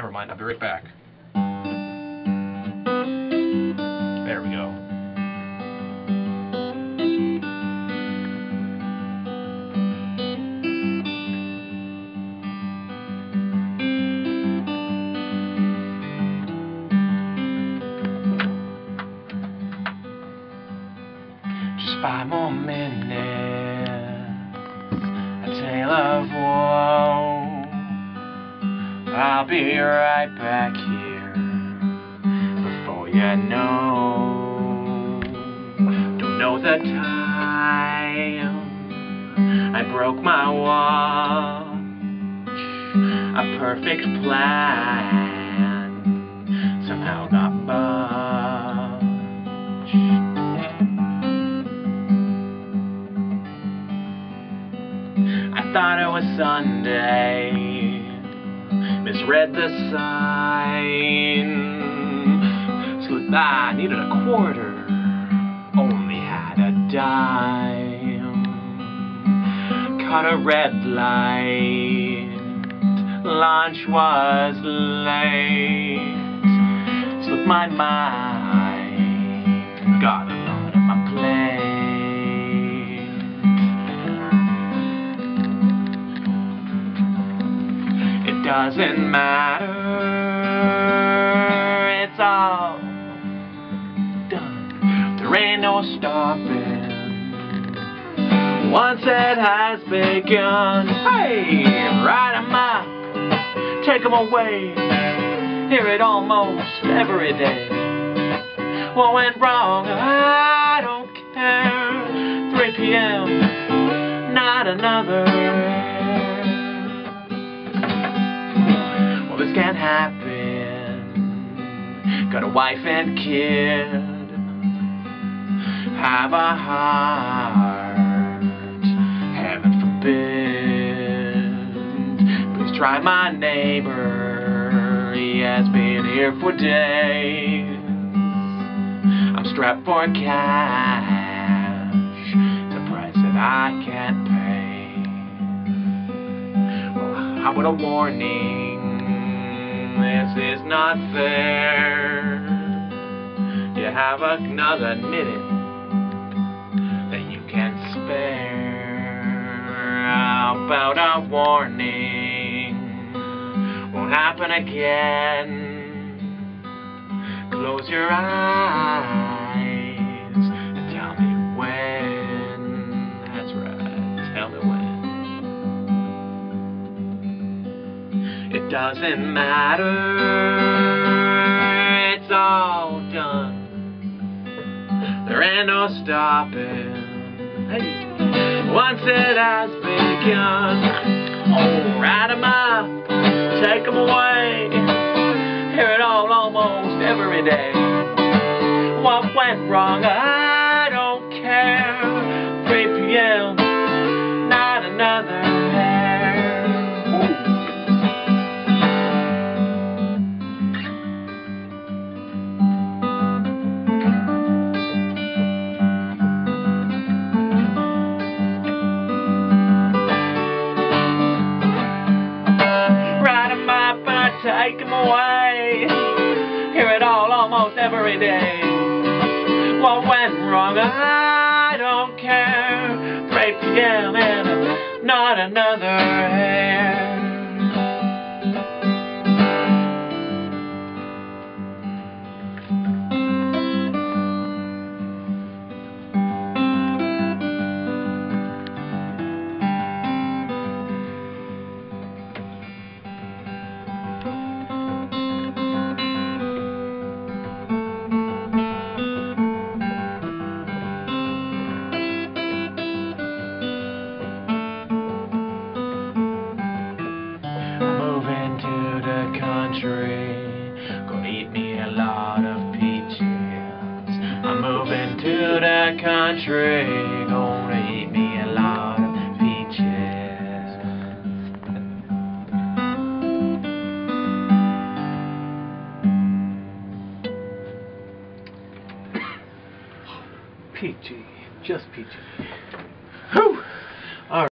Never mind, I'll be right back. There we go. Just 5 more minutes, a tale of woe. I'll be right back here before you know. Don't know the time I broke my watch. A perfect plan somehow got botched. I thought it was Sunday, misread the sign. Slipped by, needed a quarter, only had a dime. Caught a red light, lunch was late. Slipped my mind, got a lot on my plate. It doesn't matter, it's all done. There ain't no stopping once it has begun. Hey, write 'em up, take 'em away, hear it almost every day. What went wrong? I don't care. 3 p.m., not another. Well, this can't happen. Got a wife and kid, have a heart, heaven forbid. Please try my neighbor, he has been here for days. I'm strapped for cash, it's a price that I can't pay. Well, how about a warning? This is not fair. You have another minute that you can spare. How about a warning? Won't happen again. Close your eyes and tell me when. That's right, tell me when. It doesn't matter, it's all done. There ain't no stopping. Hey, once it has begun. Oh, write 'em up, take 'em away, hear it all almost every day. What went wrong? I don't care. 3 p.m., not another hair. Write 'em up and take 'em away, hear it all almost every day. What went wrong? I don't care. 3 p.m. and not another hair.